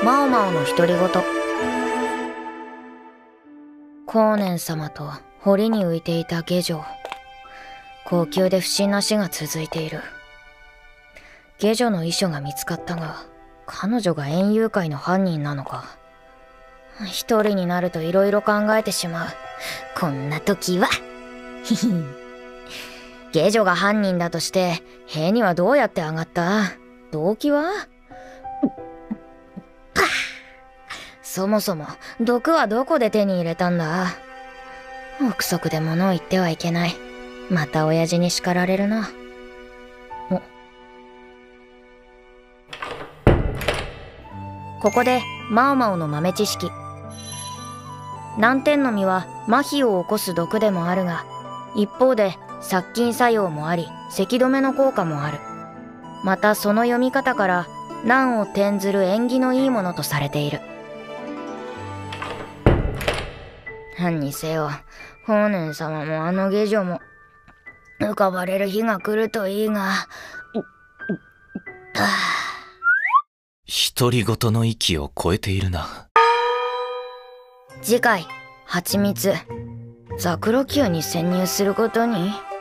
マオマオの独り言。光年様と堀に浮いていた下女。高級で不審な死が続いている。下女の遺書が見つかったが、彼女が園遊会の犯人なのか。一人になると色々考えてしまう。こんな時は下女が犯人だとして塀にはどうやって上がった？動機は？そもそも毒はどこで手に入れたんだ？憶測で物を言ってはいけない。また親父に叱られるな。ここでマオマオの豆知識。南天の実は麻痺を起こす毒でもあるが、一方で殺菌作用もあり咳止めの効果もある。またその読み方から難を転ずる縁起のいいものとされている。何にせよ法然様もあの下女も浮かばれる日が来るといいが。 独り言の域を超えているな。 次回、蜂蜜ザクロ宮に潜入することに。